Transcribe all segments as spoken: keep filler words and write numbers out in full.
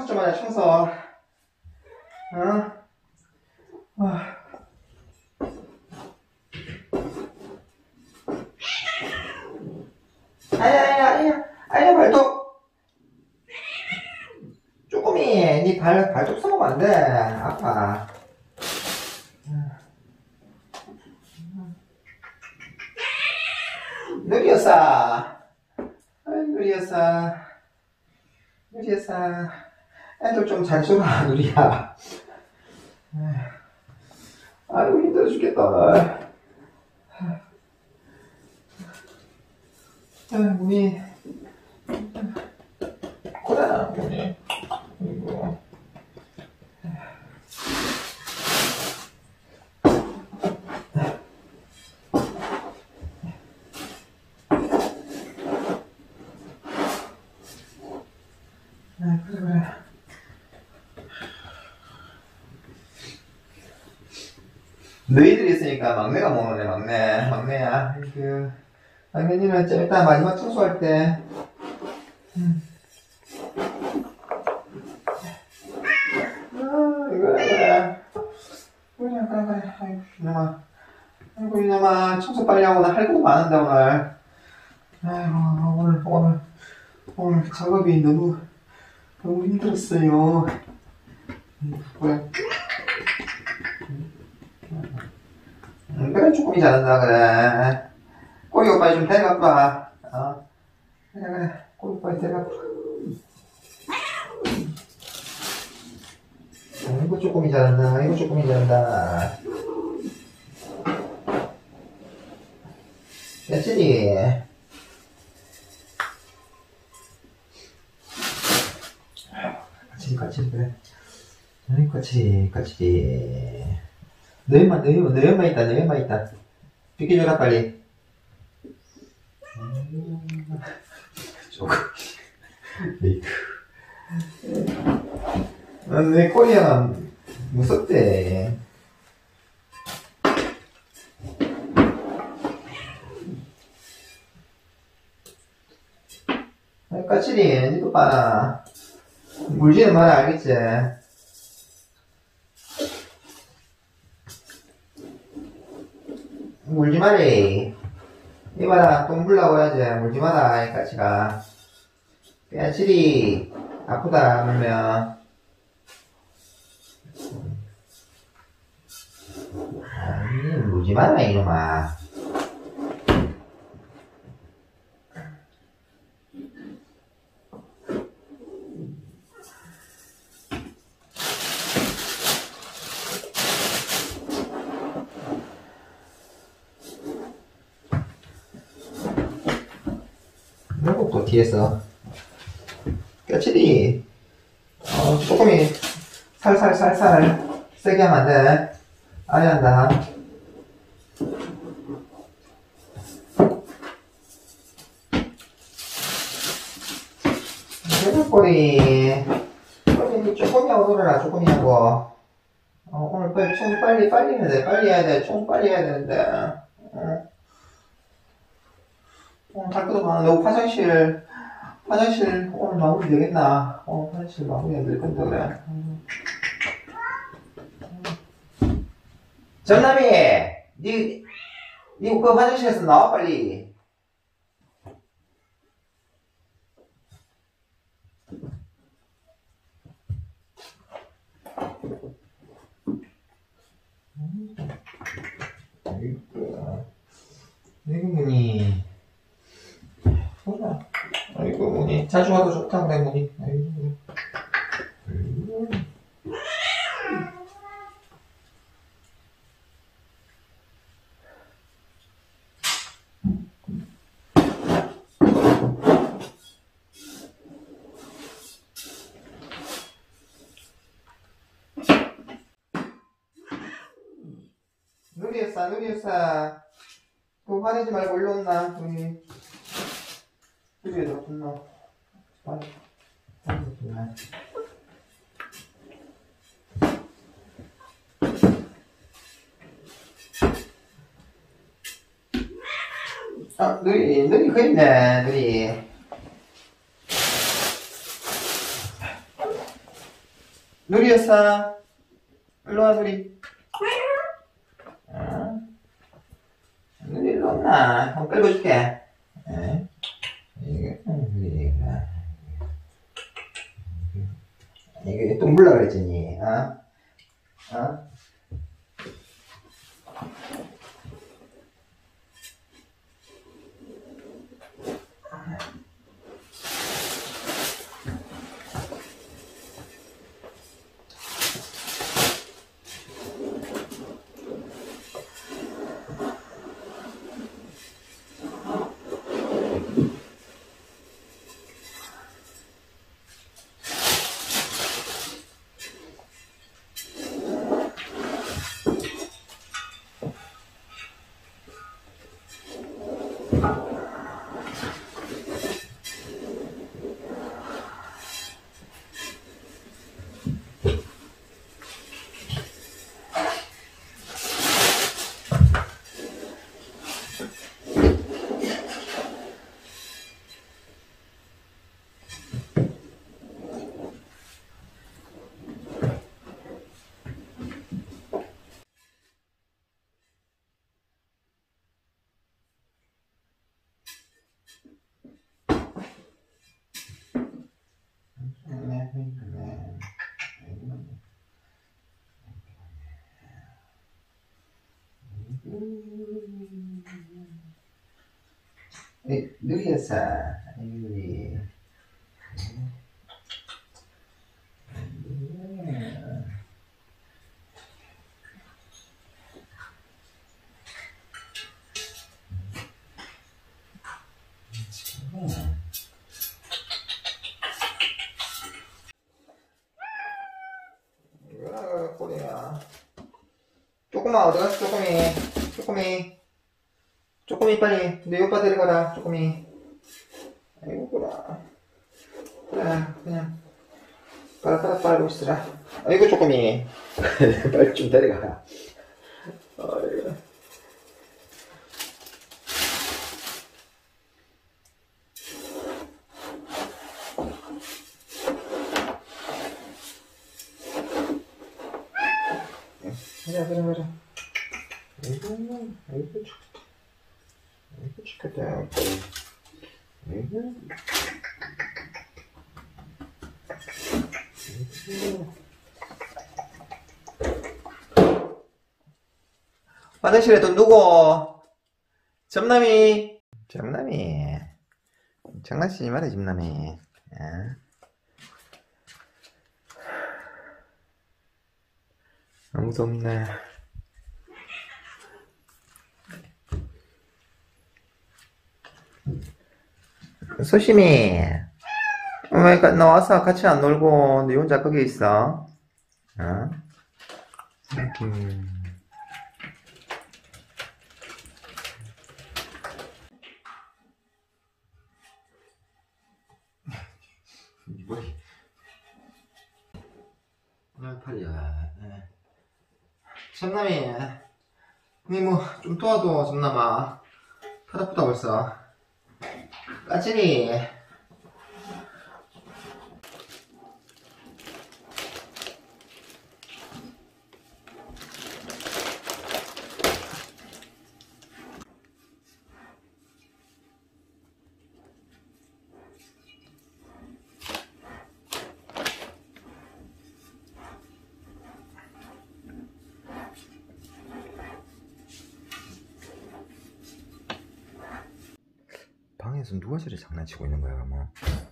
청소 좀 하자, 청소. 어? 아. 아야, 아야, 아야, 아야, 발톱. 쪼꼬미, 니 발, 발톱 써먹으면 안 돼. 아파. 누리였어. 아이, 누리였어. 누리였어. 애들 좀 잘 줘라, 누리야. 아이고, 힘들어 죽겠다. 아이고, 우리. 고라, 우리. 아이고. 아, 그래, 그래. 너희들이 있으니까 막내가 먹는 애, 막내. 막내야. 그, 막내니는 좀 이따 마지막 청소할 때. 음. 아, 이거야, 이거야. 그래, 그래, 그래. 아이고, 이놈아. 아이고, 이놈아. 청소 빨리 하고 나 할 것도 많은데, 오늘. 아이고, 오늘, 오늘, 오늘 작업이 너무, 너무 힘들었어요. 뭐야. 음, 그래, 조금이 잘한다, 그래. 꼬리 오빠 좀 데려갖고 와. 어. 그래, 그래. 꼬리 오빠 데려갖고 와. 이거 조금이 잘한다, 이거 조금이 잘한다. 며칠이. 까칠이, 까칠이, 그래. 아이, 까칠이, 까칠이. 너희만, 너희만, 너희만 있다, 너희만 있다. 비켜줘라, 빨리. 음, 조금. 메이크. 내 꼬리가 무섭대. 아이, 까칠이, 니도 봐라. 물지는 마라, 알겠지? 물지 마래. 이봐라, 똥 불라고 해야지. 물지 마라, 이 까치가. 까칠이, 아프다, 물면. 아니, 물지 마라, 이놈아. 이거 또 뒤에서. 까칠이. 어, 조금이 살살살살 세게 하면 안 돼. 아야 한다. 꼬리. 꼬리 조금이하고 놀아라, 조금이하고. 어, 오늘 빨리, 총 빨리, 빨리 해야 돼. 빨리 해야 돼. 총 빨리 해야 되는데. 어. 어, 할 것도 많아. 너 화장실, 화장실 오늘 마무리 되겠나? 어, 화장실 마무리 안 될 건데, 그래. 음. 전남이! 니, 니 그 화장실에서 나와, 빨리. 아이고, 아이고, 문이. 보자. 아이고, 문이. 자주 와도 좋다, 그래, 문이. 아이고. 아이고. 누리였어, 누리였어. 또 화내지 말고 일로 온나, 누리. 누리야, 너 분노. 화내. 화내지 마. 아, 누리, 누리, 그 있네, 누리. 누리였어. 일로 와, 누리. 어? 누리 일로 왔나? 한번 끌고 줄게. 에? 이게, 누리가. 이게 또 물라 그랬지, 어? 어? 누리였어. 누리. 뭐야, 꼬리야. 쪼꼬마, 어디 갔어, 쪼꼬미? 쪼꼬미. 쪼꼬미, 빨리. 내 오빠 데려가라, 쪼꼬미. 아이고, 꼬라. 그래, 그냥. 빠라빠라 빨고 있으라. 아이고, 쪼꼬미. 빨리 좀 데려가라. 아이고. 그래, 그래, 그래. 아이고, 아이고, 좋겠다. 아이고, 좋겠다. 아이고. 화장실에 돈 누구? 점남이. 점남이. 장난치지 마라, 점남이. 아. 아무도 없네. 소심이. 왜 나와서 같이 안 놀고 네 혼자 거기 있어? 어? 음. 머리. 아, 팔이야. 점남이. 니 뭐 좀 도와줘, 점남아. 팔 아프다 벌써. 까칠이. 방에서 누가 저리 장난치고 있는 거야, 뭐.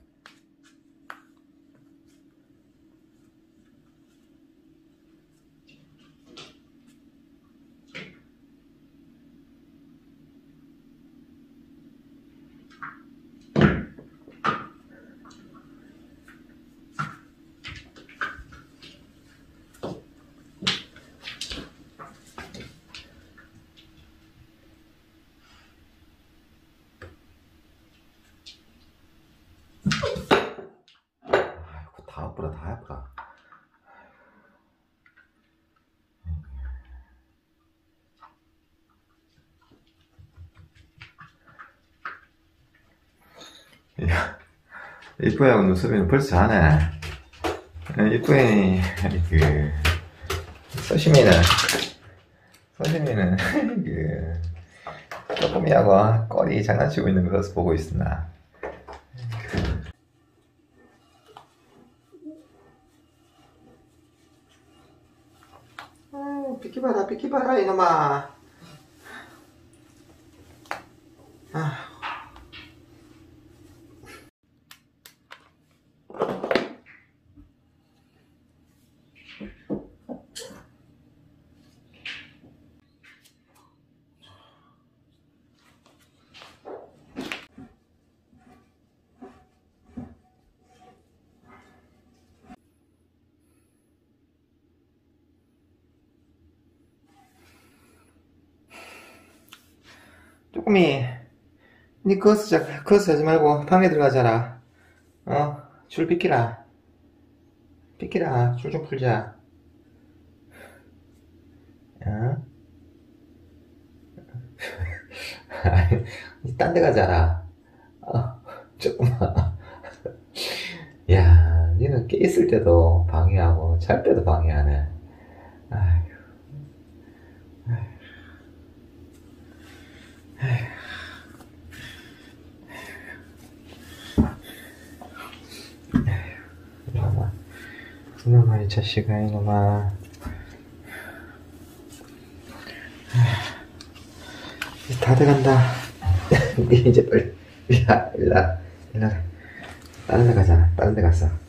아이고, 다 아프다, 다 아프다. 야, 이뻐하고 눈썹이는 벌써 자네. 이쁘니, 그, 소심이는, 소심이는, 그, 쪼꼬미하고 꼬리 장난치고 있는 거 보고 있으나. 어, 비키봐라, 비키봐라, 이놈아. 아. 쪼꼬미, 니 그것을 자, 그것을 하지 말고 방에 들어가자라. 어, 줄 비키라. 비키라, 줄 좀 풀자. 어? 니 딴 데 가자라. 어, 쪼꼬마. 야, 니는 깨 있을 때도 방해하고, 잘 때도 방해하네. 아휴. 이놈아, 이놈아, 이 자식아, 이놈아. 이제 다 돼간다. 이제 빨리, 야, 일라, 일라. 다른 데 가자. 다른 데 갔어.